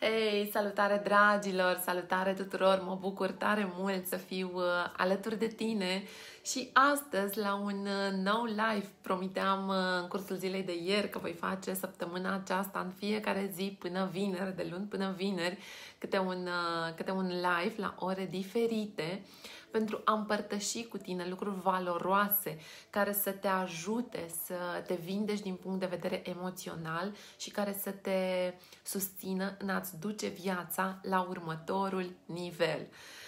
Hei, salutare dragilor, salutare tuturor, mă bucur tare mult să fiu alături de tine și astăzi la un nou live. Promiteam în cursul zilei de ieri că voi face săptămâna aceasta în fiecare zi până vineri, de luni până vineri, câte un live la ore diferite pentru a împărtăși cu tine lucruri valoroase care să te ajute să te vindești din punct de vedere emoțional și care să te susțină în a-ți duce viața la următorul nivel.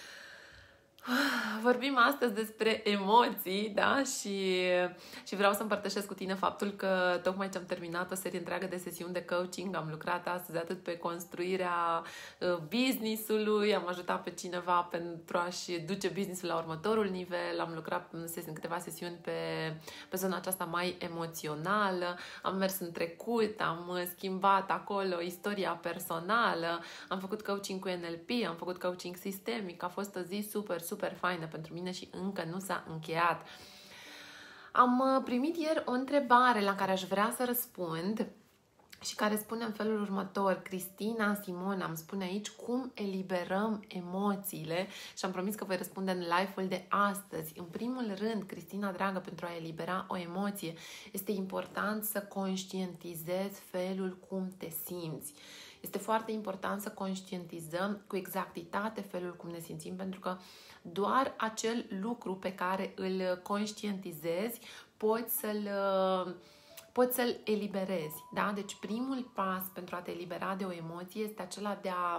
Vorbim astăzi despre emoții, da? Și vreau să împărtășesc cu tine faptul că tocmai ce am terminat o serie întreagă de sesiuni de coaching, am lucrat astăzi atât pe construirea business-ului, am ajutat pe cineva pentru a-și duce business-ul la următorul nivel, am lucrat în câteva sesiuni pe zona aceasta mai emoțională, am mers în trecut, am schimbat acolo istoria personală, am făcut coaching cu NLP, am făcut coaching sistemic, a fost o zi super faină pentru mine și încă nu s-a încheiat. Am primit ieri o întrebare la care aș vrea să răspund și care spune în felul următor. Cristina Simona îmi spune aici cum eliberăm emoțiile și am promis că voi răspunde în live-ul de astăzi. În primul rând, Cristina dragă, pentru a elibera o emoție este important să conștientizezi felul cum te simți. Este foarte important să conștientizăm cu exactitate felul cum ne simțim, pentru că doar acel lucru pe care îl conștientizezi poți să-l eliberezi. Da? Deci primul pas pentru a te elibera de o emoție este acela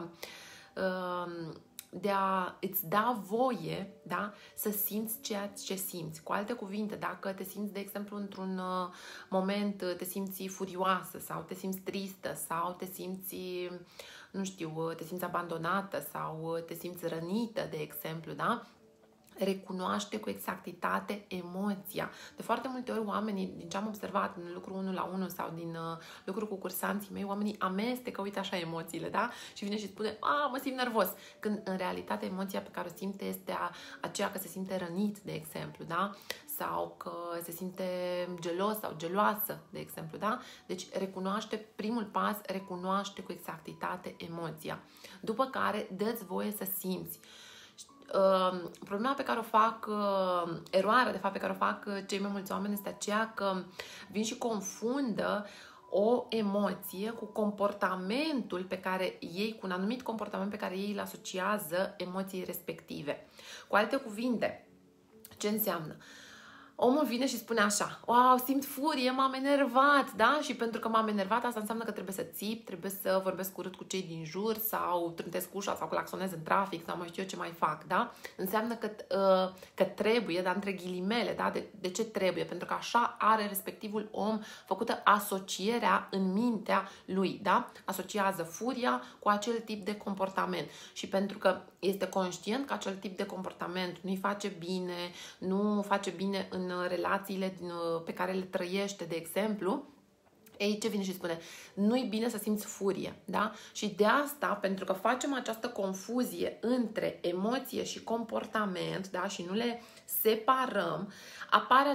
de a îți da voie, da, să simți ceea ce simți. Cu alte cuvinte, dacă te simți, de exemplu, într-un moment, te simți furioasă sau te simți tristă sau te simți, nu știu, te simți abandonată sau te simți rănită, de exemplu, da? Recunoaște cu exactitate emoția. De foarte multe ori oamenii, din ce am observat în lucru 1 la 1 sau din lucru cu cursanții mei, oamenii amestecă, uite așa, emoțiile, da? Și vine și spune, mă simt nervos. Când în realitate emoția pe care o simte este aceea că se simte rănit, de exemplu, da? Sau că se simte gelos sau geloasă, de exemplu, da? Deci recunoaște, primul pas, recunoaște cu exactitate emoția. După care dă-ți voie să simți. Problema pe care o fac, eroarea de fapt pe care o fac cei mai mulți oameni este aceea că vin și confundă o emoție cu comportamentul pe care ei, cu un anumit comportament pe care ei îl asociază emoției respective. Cu alte cuvinte, ce înseamnă? Omul vine și spune așa, wow, simt furie, m-am enervat, da? Și pentru că m-am enervat, asta înseamnă că trebuie să țip, trebuie să vorbesc urât cu cei din jur sau trântesc ușa sau claxonez în trafic sau mai știu eu ce mai fac, da? Înseamnă că trebuie, dar între ghilimele, da? De ce trebuie? Pentru că așa are respectivul om făcută asocierea în mintea lui, da? Asociază furia cu acel tip de comportament și pentru că este conștient că acel tip de comportament nu-i face bine, nu face bine în relațiile pe care le trăiește, de exemplu, ei, ce vine și spune? Nu-i bine să simți furie, da? Și de asta, pentru că facem această confuzie între emoție și comportament, da? Și nu le separăm, apare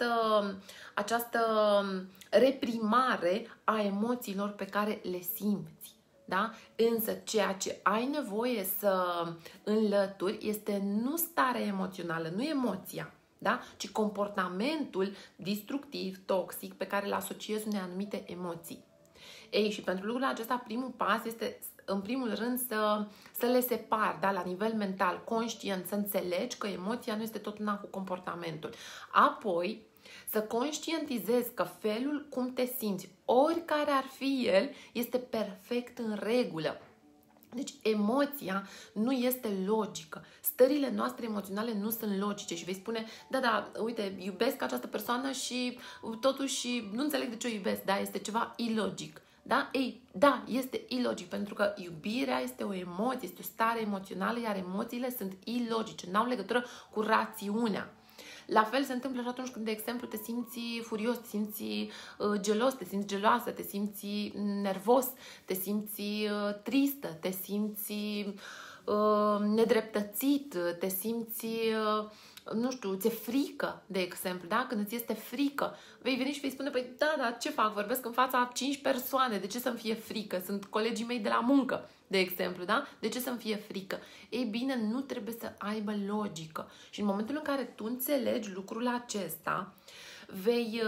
această reprimare a emoțiilor pe care le simți. Da? Însă ceea ce ai nevoie să înlături este nu starea emoțională, nu emoția, da? Ci comportamentul destructiv, toxic, pe care îl asociezi unei anumite emoții. Ei, și pentru lucrul acesta, primul pas este, în primul rând, să le separi, da? La nivel mental, conștient, să înțelegi că emoția nu este tot una cu comportamentul. Apoi, să conștientizezi că felul cum te simți, oricare ar fi el, este perfect în regulă. Deci emoția nu este logică. Stările noastre emoționale nu sunt logice și vei spune, da, uite, iubesc această persoană și totuși nu înțeleg de ce o iubesc, da, este ceva ilogic. Da? Ei, da, este ilogic, pentru că iubirea este o emoție, este o stare emoțională, iar emoțiile sunt ilogice, n-au legătură cu rațiunea. La fel se întâmplă și atunci când, de exemplu, te simți furios, te simți gelos, te simți geloasă, te simți nervos, te simți tristă, te simți nedreptățit, te simți nu știu, ți-e frică, de exemplu, da? Când îți este frică, vei veni și vei spune, păi da, dar ce fac? Vorbesc în fața 5 persoane, de ce să-mi fie frică? Sunt colegii mei de la muncă, de exemplu, da? De ce să-mi fie frică? Ei bine, nu trebuie să aibă logică. Și în momentul în care tu înțelegi lucrul acesta, vei...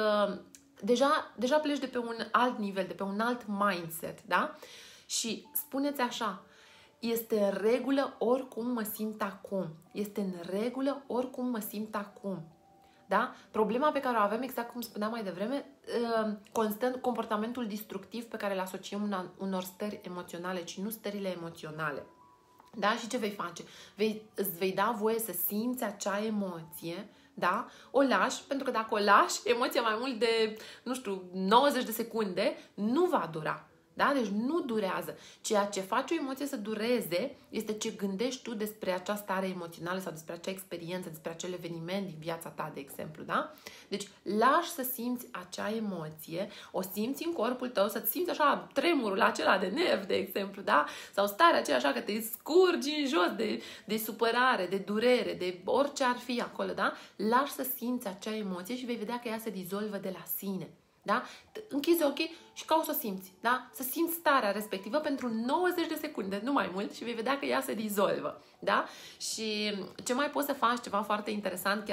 Deja pleci de pe un alt nivel, de pe un alt mindset, da? Și spuneți așa, este în regulă oricum mă simt acum. Este în regulă oricum mă simt acum. Da? Problema pe care o avem, exact cum spuneam mai devreme, constă în comportamentul destructiv pe care îl asociem unor stări emoționale, ci nu stările emoționale. Da? Și ce vei face? Îți vei da voie să simți acea emoție, da? O lași, pentru că dacă o lași, emoția mai mult de, 90 de secunde, nu va dura. Da? Deci nu durează. Ceea ce face o emoție să dureze este ce gândești tu despre acea stare emoțională sau despre acea experiență, despre acel eveniment din viața ta, de exemplu. Da? Deci lași să simți acea emoție, o simți în corpul tău, să-ți simți așa tremurul acela de nervi, de exemplu, da? Sau starea aceea așa că te scurgi în jos de supărare, de durere, de orice ar fi acolo, da? Lași să simți acea emoție și vei vedea că ea se dizolvă de la sine. Da? Închizi ochii și cauți să o simți. Da? Să simți starea respectivă pentru 90 de secunde, nu mai mult, și vei vedea că ea se dizolvă. Da? Și ce mai poți să faci, ceva foarte interesant,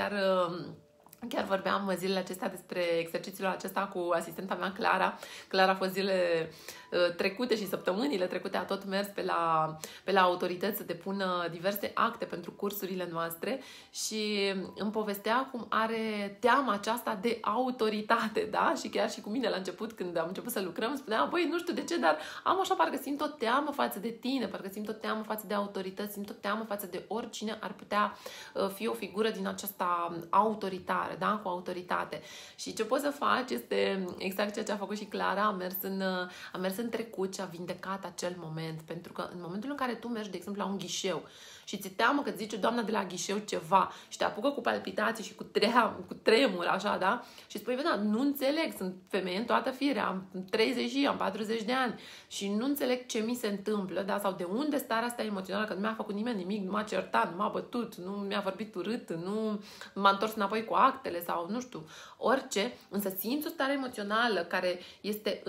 chiar vorbeam zilele acestea despre exercițiul acesta cu asistenta mea, Clara. Clara a fost zilele trecute și săptămânile trecute a tot mers pe la autorități să depună diverse acte pentru cursurile noastre și îmi povestea cum are teama aceasta de autoritate, da? Și chiar și cu mine la început, când am început să lucrăm, spunea, băi, nu știu de ce, dar am așa, parcă simt o teamă față de tine, parcă simt o teamă față de autorități, simt o teamă față de oricine ar putea fi o figură din aceasta autoritară, da? Cu autoritate. Și ce poți să faci este exact ceea ce a făcut și Clara, a mers în trecut și a vindecat acel moment. Pentru că în momentul în care tu mergi, de exemplu, la un ghișeu și ți teamă că îți zice doamna de la ghișeu ceva și te apucă cu palpitații și cu tremur, așa, da? Și spui, da, nu înțeleg, sunt femeie în toată firea, am 30 și am 40 de ani și nu înțeleg ce mi se întâmplă, da? Sau de unde starea asta emoțională, că nu mi-a făcut nimeni nimic, nu m-a certat, nu m-a bătut, nu mi-a vorbit urât, nu m-a întors înapoi cu actele sau nu știu, orice, însă simți o stare emoțională care este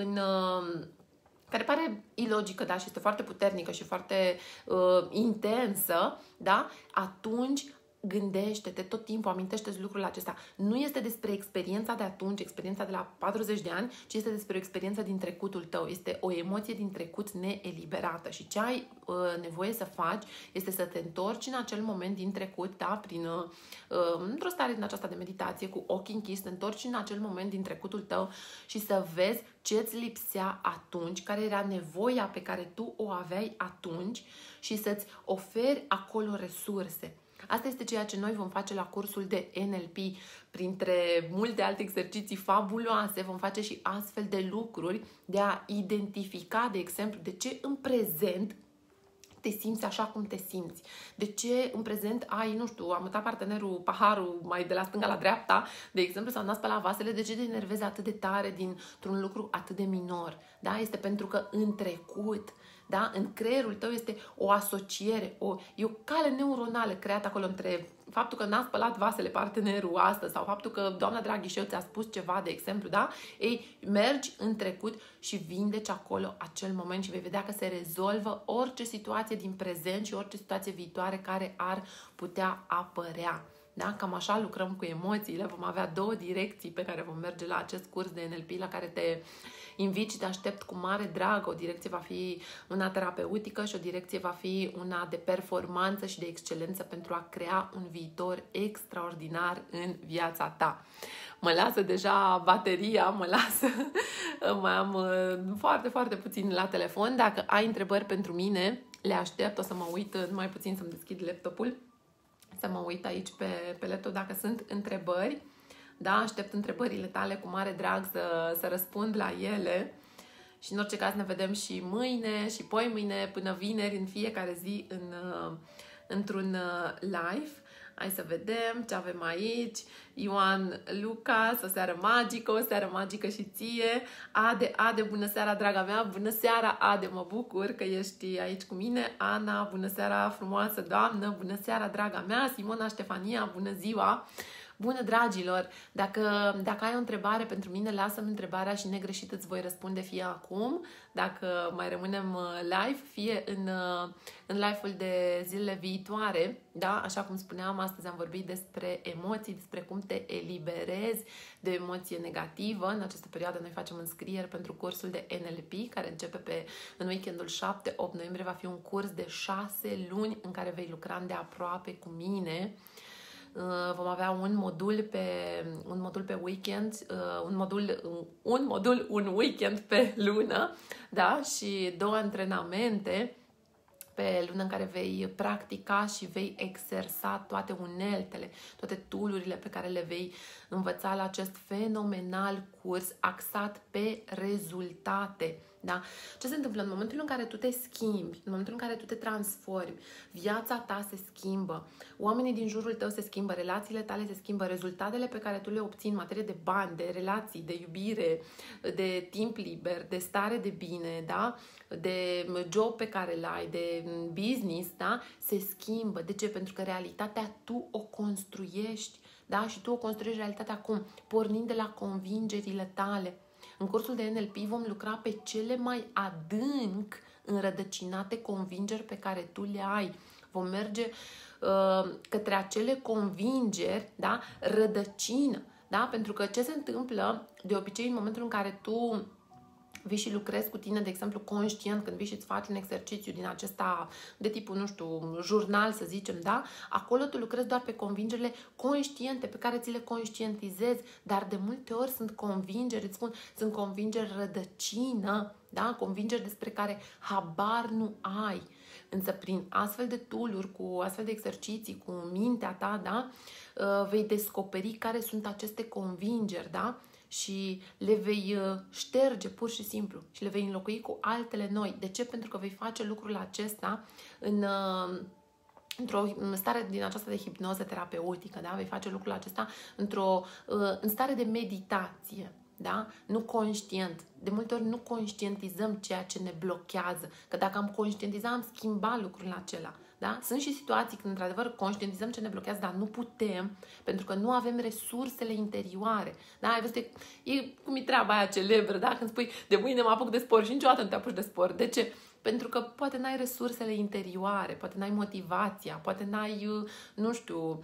care pare ilogică, da, și este foarte puternică și foarte intensă, da, atunci gândește-te tot timpul, amintește-ți lucrul acesta. Nu este despre experiența de atunci, experiența de la 40 de ani, ci este despre o experiență din trecutul tău. Este o emoție din trecut neeliberată și ce ai nevoie să faci este să te întorci în acel moment din trecut, da, într-o stare din aceasta de meditație, cu ochii închiși, te întorci în acel moment din trecutul tău și să vezi ce îți lipsea atunci, care era nevoia pe care tu o aveai atunci și să-ți oferi acolo resurse. Asta este ceea ce noi vom face la cursul de NLP. Printre multe alte exerciții fabuloase vom face și astfel de lucruri de a identifica, de exemplu, de ce în prezent te simți așa cum te simți. De ce în prezent ai, nu știu, am mutat partenerul, paharul mai de la stânga la dreapta, de exemplu, sau n-a spălat vasele, de ce te enervezi atât de tare dintr-un lucru atât de minor? Da? Este pentru că în trecut, da? În creierul tău este o asociere, e o cale neuronală creată acolo între faptul că n-a spălat vasele partenerul astăzi sau faptul că doamna de la ghișeu ți-a spus ceva, de exemplu, da? Ei, mergi în trecut și vindeci acolo acel moment și vei vedea că se rezolvă orice situație din prezent și orice situație viitoare care ar putea apărea. Da? Cam așa lucrăm cu emoțiile. Vom avea 2 direcții pe care vom merge la acest curs de NLP, la care te invit și te aștept cu mare drag. O direcție va fi una terapeutică și o direcție va fi una de performanță și de excelență pentru a crea un viitor extraordinar în viața ta. Mă lasă deja bateria, mai am foarte, foarte puțin la telefon. Dacă ai întrebări pentru mine, le aștept. O să mă uit numai puțin să-mi deschid laptopul, să mă uit aici pe laptop dacă sunt întrebări. Da, aștept întrebările tale cu mare drag să răspund la ele. Și în orice caz ne vedem și mâine și poimâine până vineri, în fiecare zi într-un live. Hai să vedem ce avem aici. Ioan Lucas, o seară magică, o seară magică și ție. Ade, bună seara, draga mea. Bună seara, Ade, mă bucur că ești aici cu mine. Ana, bună seara, frumoasă doamnă. Bună seara, draga mea. Simona Ștefania, bună ziua. Bună, dragilor! Dacă ai o întrebare pentru mine, lasă-mi întrebarea și negreșit îți voi răspunde fie acum, dacă mai rămânem live, fie în live-ul de zilele viitoare. Da? Așa cum spuneam, astăzi am vorbit despre emoții, despre cum te eliberezi de emoție negativă. În această perioadă noi facem înscrieri pentru cursul de NLP, care începe în weekendul 7-8 noiembrie. Va fi un curs de 6 luni în care vei lucra îndeaproape cu mine. Vom avea un modul pe weekend, un weekend pe lună, da? Și 2 antrenamente pe lună în care vei practica și vei exersa toate uneltele, toate tool-urile pe care le vei învăța la acest fenomenal curs axat pe rezultate. Da? Ce se întâmplă în momentul în care tu te schimbi, în momentul în care tu te transformi, viața ta se schimbă, oamenii din jurul tău se schimbă, relațiile tale se schimbă, rezultatele pe care tu le obții în materie de bani, de relații, de iubire, de timp liber, de stare de bine, da? De job pe care îl ai, de business, da? Se schimbă. De ce? Pentru că realitatea tu o construiești, da? Și tu o construiești realitatea cum? Pornind de la convingerile tale. În cursul de NLP vom lucra pe cele mai adânc înrădăcinate convingeri pe care tu le ai. Vom merge către acele convingeri, da? Rădăcină. Da? Pentru că ce se întâmplă de obicei în momentul în care tu vii și lucrezi cu tine, de exemplu, conștient, când vii și îți faci un exercițiu din acesta de tipul, nu știu, jurnal, să zicem, da? Acolo tu lucrezi doar pe convingerile conștiente, pe care ți le conștientizezi, dar de multe ori sunt convingeri, îți spun, sunt convingeri rădăcină, da? Convingeri despre care habar nu ai. Însă prin astfel de tool-uri, cu astfel de exerciții, cu mintea ta, da? Vei descoperi care sunt aceste convingeri, da? Și le vei șterge pur și simplu și le vei înlocui cu altele noi. De ce? Pentru că vei face lucrul acesta într-o stare din aceasta de hipnoză terapeutică, da? Vei face lucrul acesta în stare de meditație, da? Nu conștient. De multe ori nu conștientizăm ceea ce ne blochează. Că dacă am conștientizat, am schimbat lucrul acela. Da? Sunt și situații când, într-adevăr, conștientizăm ce ne blochează, dar nu putem, pentru că nu avem resursele interioare. Da? Ai văzut, e cum e treaba aia celebră, da? Când spui, de mâine mă apuc de sport și niciodată nu te apuci de sport. De ce? Pentru că poate n-ai resursele interioare, poate n-ai motivația, poate n-ai, nu știu,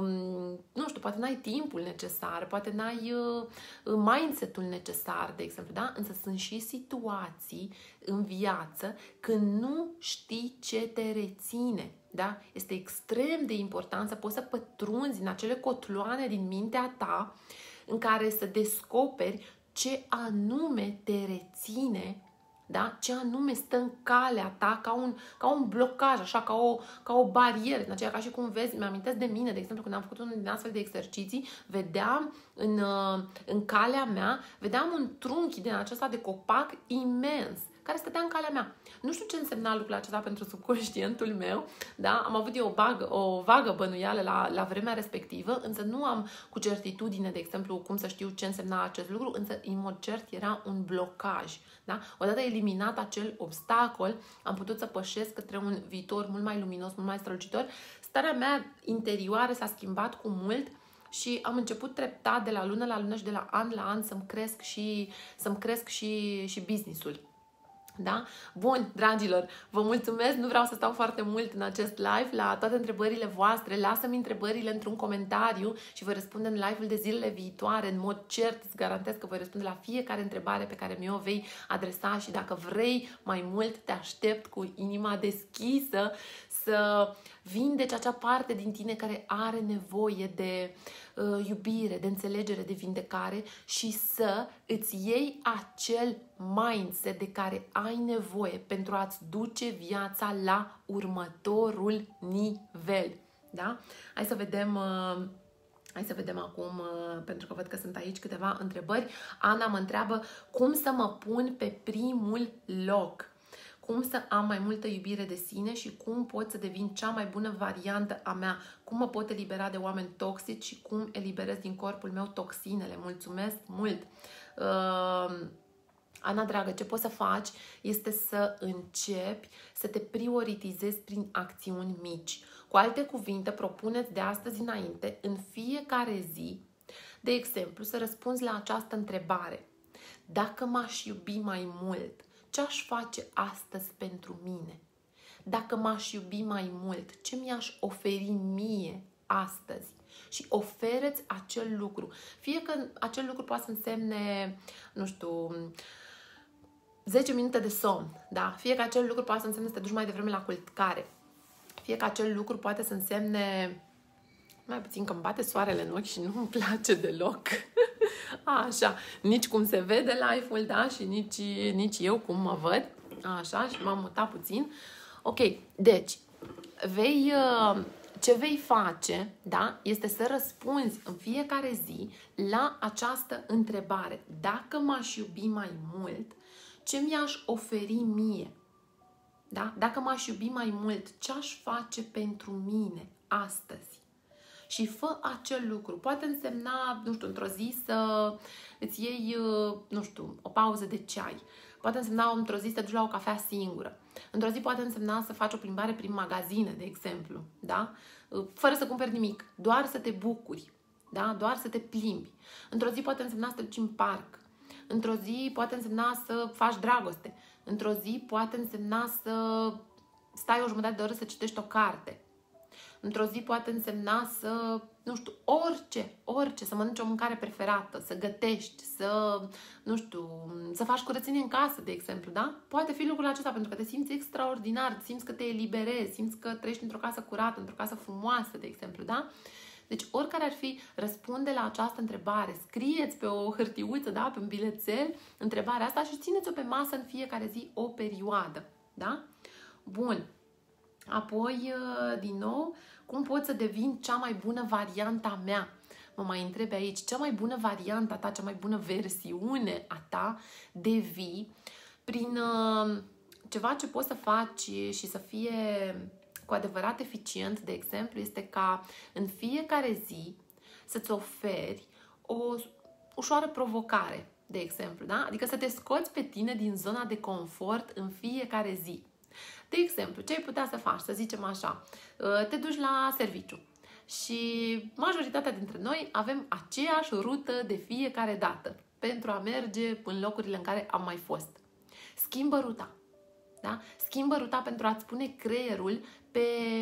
poate n-ai timpul necesar, poate n-ai mindset-ul necesar, de exemplu, da? Însă sunt și situații în viață când nu știi ce te reține, da? Este extrem de important să poți să pătrunzi în acele cotloane din mintea ta în care să descoperi ce anume te reține, da? Ce anume stă în calea ta ca un blocaj, așa, ca o barieră. În aceea, ca și cum vezi, mi-amintesc de mine, de exemplu, când am făcut unul din astfel de exerciții, vedeam în calea mea, vedeam un trunchi din acesta de copac imens, care stătea în calea mea. Nu știu ce însemna lucrul acesta pentru subconștientul meu, da? Am avut eu o vagă bănuială la vremea respectivă, însă nu am cu certitudine, de exemplu, cum să știu ce însemna acest lucru, însă, în mod cert, era un blocaj. Da? Odată eliminat acel obstacol, am putut să pășesc către un viitor mult mai luminos, mult mai strălucitor. Starea mea interioară s-a schimbat cu mult și am început treptat de la lună la lună și de la an la an să-mi cresc și business-ul. Da? Bun, dragilor, vă mulțumesc, nu vreau să stau foarte mult în acest live, la toate întrebările voastre, lasă-mi întrebările într-un comentariu și vă răspund în live-ul de zilele viitoare, în mod cert, îți garantez că voi răspunde la fiecare întrebare pe care mi-o vei adresa și dacă vrei mai mult, te aștept cu inima deschisă să vindeci acea parte din tine care are nevoie de iubire, de înțelegere, de vindecare și să îți iei acel mindset de care ai nevoie pentru a-ți duce viața la următorul nivel. Da? Hai să vedem acum, pentru că văd că sunt aici câteva întrebări. Ana mă întreabă cum să mă pun pe primul loc. cum să am mai multă iubire de sine și cum pot să devin cea mai bună variantă a mea, cum mă pot elibera de oameni toxici și cum eliberez din corpul meu toxinele. Mulțumesc mult! Ana dragă, ce poți să faci este să începi să te prioritizezi prin acțiuni mici. Cu alte cuvinte, propuneți de astăzi înainte, în fiecare zi, de exemplu, să răspunzi la această întrebare. Dacă m-aș iubi mai mult, ce aș face astăzi pentru mine? Dacă m-aș iubi mai mult, ce mi-aș oferi mie astăzi? Și ofereți acel lucru. Fie că acel lucru poate să însemne, nu știu, 10 minute de somn, da? Fie că acel lucru poate să însemne să te duci mai devreme la culcare. Fie că acel lucru poate să însemne, mai puțin că îmi bate soarele în ochi și nu îmi place deloc. Așa, nici cum se vede live-ul, da? Și nici eu cum mă văd. Așa, și m-am mutat puțin. Ok, deci, ce vei face, da? Este să răspunzi în fiecare zi la această întrebare. Dacă m-aș iubi mai mult, ce mi-aș oferi mie? Da? Dacă m-aș iubi mai mult, ce aș face pentru mine astăzi? Și fă acel lucru. Poate însemna, nu știu, într-o zi să îți iei, nu știu, o pauză de ceai. Poate însemna într-o zi să te duci la o cafea singură. Într-o zi poate însemna să faci o plimbare prin magazine, de exemplu, da? Fără să cumperi nimic, doar să te bucuri, da? Doar să te plimbi. Într-o zi poate însemna să te duci în parc. Într-o zi poate însemna să faci dragoste. Într-o zi poate însemna să stai o jumătate de oră să citești o carte. Într-o zi poate însemna să, nu știu, orice, să mănânci o mâncare preferată, să gătești, să, nu știu, să faci curățenie în casă, de exemplu, da? Poate fi lucrul acesta pentru că te simți extraordinar, simți că te eliberezi, simți că trăiești într-o casă curată, într-o casă frumoasă, de exemplu, da? Deci, oricare ar fi, răspunde la această întrebare. Scrieți pe o hârtiuță, da? Pe un bilețel, întrebarea asta și țineți-o pe masă în fiecare zi o perioadă, da? Bun. Apoi, din nou, cum pot să devin cea mai bună variantă a mea? Mă mai întreb aici, cea mai bună variantă a ta, cea mai bună versiune a ta devii prin ceva ce poți să faci și să fie cu adevărat eficient, de exemplu, este ca în fiecare zi să-ți oferi o ușoară provocare, de exemplu, da? Adică să te scoți pe tine din zona de confort în fiecare zi. De exemplu, ce ai putea să faci? Să zicem așa, te duci la serviciu și majoritatea dintre noi avem aceeași rută de fiecare dată pentru a merge în locurile în care am mai fost. Schimbă ruta. Da? Schimbă ruta pentru a-ți pune creierul pe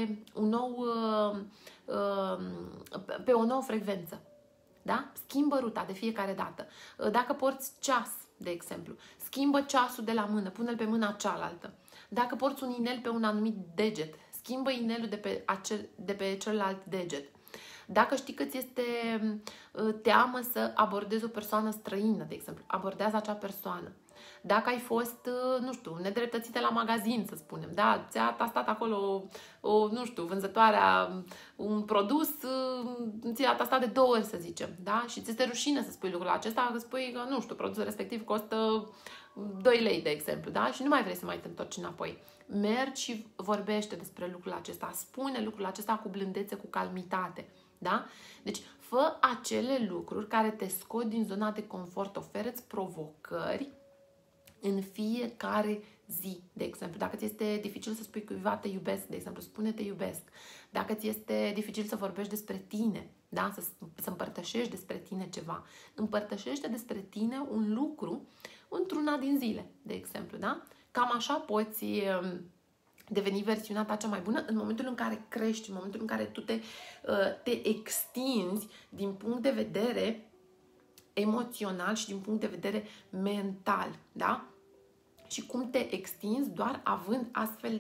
o nouă frecvență. Da? Schimbă ruta de fiecare dată. Dacă porți ceas, de exemplu, schimbă ceasul de la mână, pune-l pe mâna cealaltă. Dacă porți un inel pe un anumit deget, schimbă inelul de pe celălalt deget. Dacă știi că ți este teamă să abordezi o persoană străină, de exemplu, abordează acea persoană. Dacă ai fost, nu știu, nedreptățită la magazin, să spunem, da? Ți-a tastat acolo, nu știu, vânzătoarea un produs, ți-a tastat de 2 ori, să zicem, da? Și ți este rușine să spui lucrul acesta, că spui că, nu știu, produsul respectiv costă 2 lei, de exemplu, da? Și nu mai vrei să mai te întorci înapoi. Mergi și vorbește despre lucrul acesta, spune lucrul acesta cu blândețe, cu calmitate, da? Deci, fă acele lucruri care te scot din zona de confort, oferă-ți provocări în fiecare zi, de exemplu. Dacă ți este dificil să spui cuiva te iubesc, de exemplu, spune te iubesc. Dacă ți este dificil să vorbești despre tine, da? Să împărtășești despre tine ceva, împărtășește despre tine un lucru într-una din zile, de exemplu, da? Cam așa poți deveni versiunea ta cea mai bună în momentul în care crești, în momentul în care tu te extinzi din punct de vedere emoțional și din punct de vedere mental, da? Și cum te extinzi doar având astfel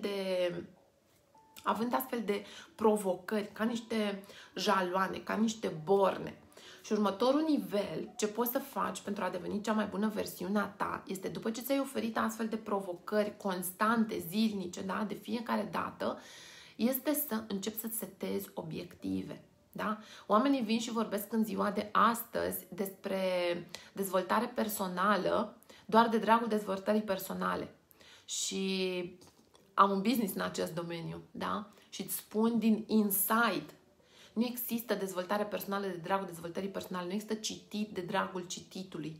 de provocări, ca niște jaloane, ca niște borne. Și următorul nivel, ce poți să faci pentru a deveni cea mai bună versiune a ta, este după ce ți-ai oferit astfel de provocări constante, zilnice, da? De fiecare dată, este să începi să-ți setezi obiective. Da? Oamenii vin și vorbesc în ziua de astăzi despre dezvoltare personală doar de dragul dezvoltării personale. și am un business în acest domeniu, da? Și îți spun din inside. Nu există dezvoltare personală de dragul dezvoltării personale, nu există citit de dragul cititului.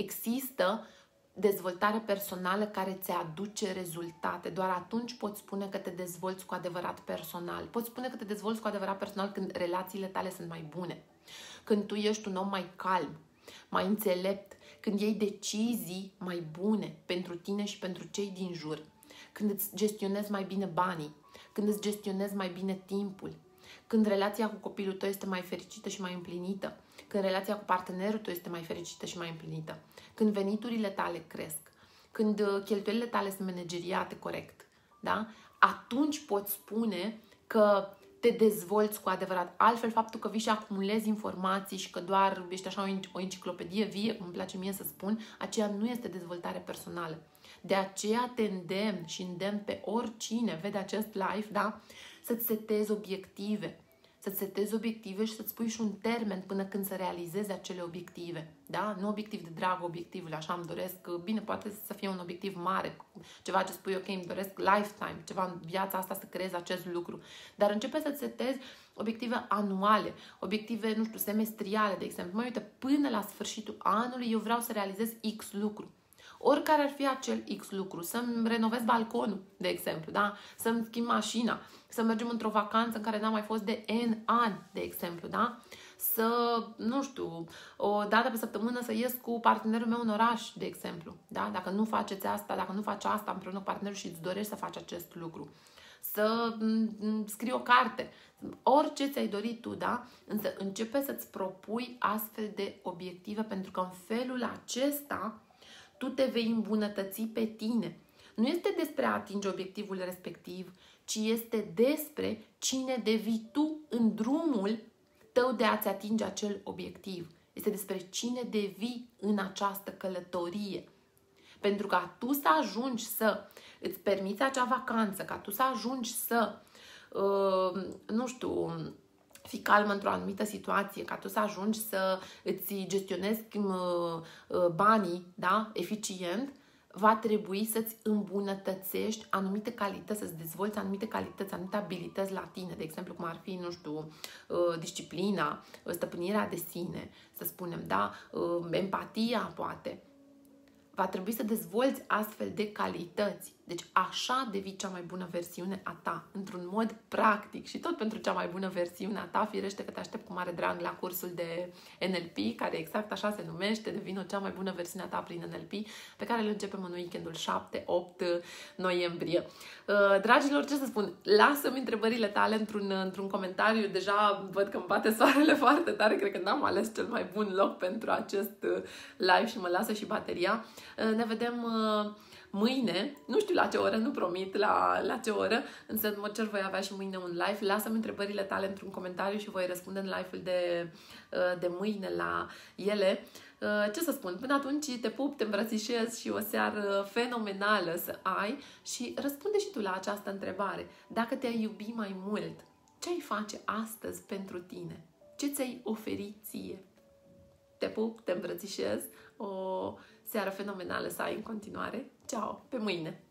Există dezvoltare personală care ți aduce rezultate. Doar atunci poți spune că te dezvolți cu adevărat personal. Poți spune că te dezvolți cu adevărat personal când relațiile tale sunt mai bune, când tu ești un om mai calm, mai înțelept, când iei decizii mai bune pentru tine și pentru cei din jur, când îți gestionezi mai bine banii, când îți gestionezi mai bine timpul, când relația cu copilul tău este mai fericită și mai împlinită, când relația cu partenerul tău este mai fericită și mai împlinită, când veniturile tale cresc, când cheltuielile tale sunt manageriate corect, da? Atunci poți spune că te dezvolți cu adevărat. Altfel, faptul că vii și acumulezi informații și că doar ești așa o enciclopedie vie, cum îmi place mie să spun, aceea nu este dezvoltare personală. De aceea te îndemn și îndemn pe oricine vede acest live, da? Să-ți setezi obiective. Să-ți setezi obiective și să-ți pui și un termen până când să realizezi acele obiective. Da? Nu obiectiv de drag, obiectivul, așa îmi doresc, bine, poate să fie un obiectiv mare, ceva ce spui, ok, îmi doresc lifetime, ceva în viața asta să creez acest lucru. Dar începe să-ți setezi obiective anuale, obiective, nu știu, semestriale, de exemplu. Măi, uite, până la sfârșitul anului eu vreau să realizez X lucru. Oricare ar fi acel X lucru, să-mi renovez balconul, de exemplu, da? Să-mi schimb mașina, să mergem într-o vacanță în care n-am mai fost de N ani, de exemplu, da? Să, nu știu, o dată pe săptămână să ies cu partenerul meu în oraș, de exemplu, da? Dacă nu faceți asta, dacă nu faci asta împreună cu partenerul și îți dorești să faci acest lucru, să scrii o carte, orice ți-ai dorit tu, da? Însă începe să-ți propui astfel de obiective, pentru că în felul acesta tu te vei îmbunătăți pe tine. Nu este despre a atinge obiectivul respectiv, ci este despre cine devii tu în drumul tău de a-ți atinge acel obiectiv. Este despre cine devii în această călătorie. Pentru ca tu să ajungi să îți permiți acea vacanță, ca tu să ajungi să, nu știu, fii calm într-o anumită situație, ca tu să ajungi să îți gestionezi banii, da, eficient, va trebui să-ți îmbunătățești anumite calități, să-ți dezvolți anumite calități, anumite abilități la tine, de exemplu, cum ar fi, nu știu, disciplina, stăpânirea de sine, să spunem, da, empatia, poate. Va trebui să dezvolți astfel de calități. Deci așa devii cea mai bună versiune a ta, într-un mod practic. Și tot pentru cea mai bună versiune a ta, firește că te aștept cu mare drag la cursul de NLP, care exact așa se numește, devină cea mai bună versiune a ta prin NLP, pe care îl începem în weekendul 7-8 noiembrie. Dragilor, ce să spun? Lasă-mi întrebările tale într-un comentariu. Deja văd că îmi bate soarele foarte tare, cred că n-am ales cel mai bun loc pentru acest live și mă lasă și bateria. Ne vedem mâine, nu știu la ce oră, nu promit la ce oră, însă mă cer, voi avea și mâine un live. Lasă-mi întrebările tale într-un comentariu și voi răspunde în live-ul de mâine la ele. Ce să spun? Până atunci te pup, te îmbrățișez și o seară fenomenală să ai și răspunde și tu la această întrebare. Dacă te-ai iubi mai mult, ce ai face astăzi pentru tine? Ce ți-ai oferi ție? Te pup, te îmbrățișez, o seară fenomenală să ai în continuare. Ceau! Pe mâine!